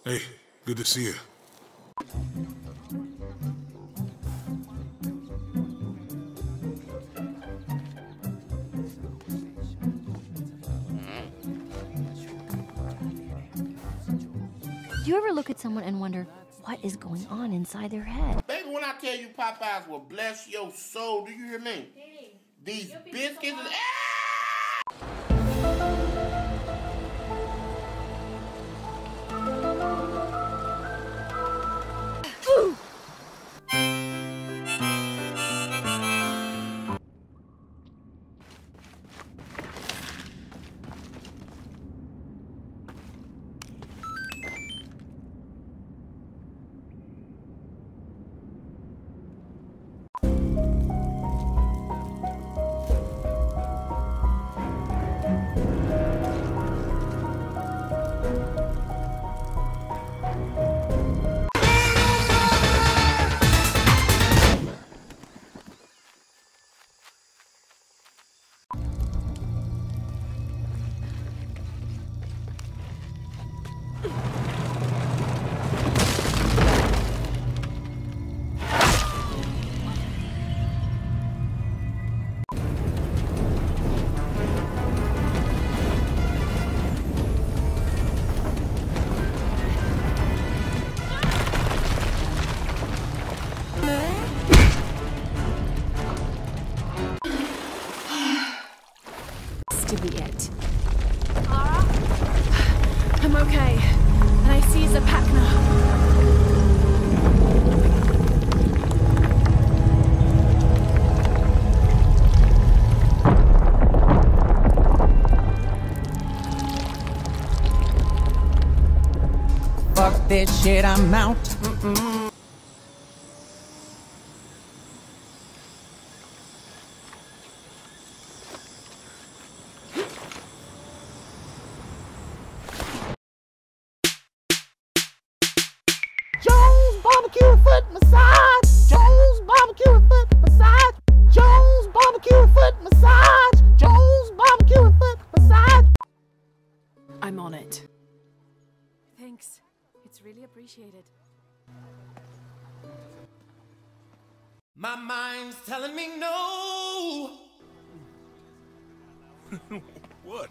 Hey, good to see you. Do you ever look at someone and wonder what is going on inside their head? Baby, when I tell you Popeyes will bless your soul, do you hear me? Hey, These biscuits is... to be it. Clara? I'm okay. And I seize the pack now. Fuck this shit, I'm out. Jones barbecue foot massage. Jones barbecue foot massage. Jones barbecue foot massage. Jones barbecue foot massage. I'm on it. Thanks. It's really appreciated. My mind's telling me no. What?